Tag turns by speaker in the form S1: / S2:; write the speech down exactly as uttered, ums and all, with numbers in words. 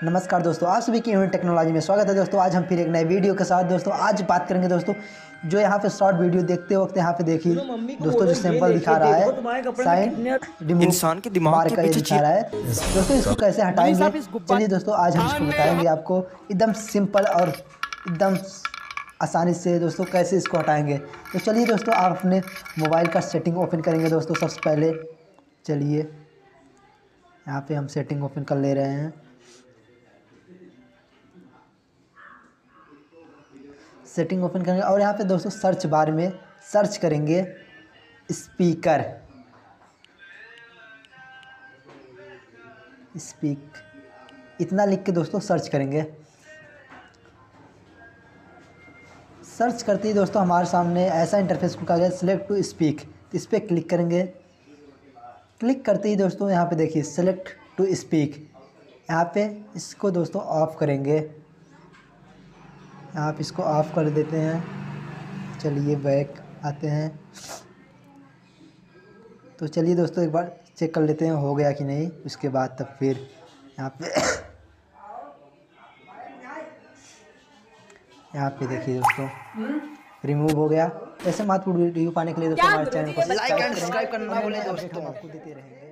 S1: नमस्कार दोस्तों, आप सभी की यूनिट टेक्नोलॉजी में स्वागत है। दोस्तों आज हम फिर एक नए वीडियो के साथ दोस्तों आज बात करेंगे। दोस्तों जो यहाँ पे शॉर्ट वीडियो देखते वक्त यहाँ पे देखिए दोस्तों जो सैंपल दिखा रहा है साइन रिमूव
S2: इंसान के दिमाग
S1: बार
S2: के
S1: का ये
S2: पीछे
S1: दिखा रहा है। दोस्तों इसको कैसे हटाएंगे, चलिए दोस्तों आज हम इसको बताएंगे आपको एकदम सिंपल और एकदम आसानी से दोस्तों कैसे इसको हटाएंगे। तो चलिए दोस्तों आप अपने मोबाइल का सेटिंग ओपन करेंगे। दोस्तों सबसे पहले चलिए यहाँ पे हम सेटिंग ओपन कर ले रहे हैं। सेटिंग ओपन करेंगे और यहाँ पे दोस्तों सर्च बार में सर्च करेंगे स्पीकर स्पीक इतना लिख के दोस्तों सर्च करेंगे। सर्च करते ही दोस्तों हमारे सामने ऐसा इंटरफेस खुल गया, सिलेक्ट टू स्पीक, तो इस पर क्लिक करेंगे। क्लिक करते ही दोस्तों यहाँ पे देखिए सेलेक्ट टू स्पीक, यहाँ पे इसको दोस्तों ऑफ करेंगे। आप इसको ऑफ कर देते हैं। चलिए बैक आते हैं। तो चलिए दोस्तों एक बार चेक कर लेते हैं हो गया कि नहीं। उसके बाद तब फिर यहाँ पे यहाँ पे देखिए दोस्तों रिमूव हो गया। ऐसे महत्वपूर्ण वीडियो पाने के लिए दोस्तों हमारे चैनल को लाइक एंड सब्सक्राइब करना ना भूलें दोस्तों, आपको देते रहेंगे।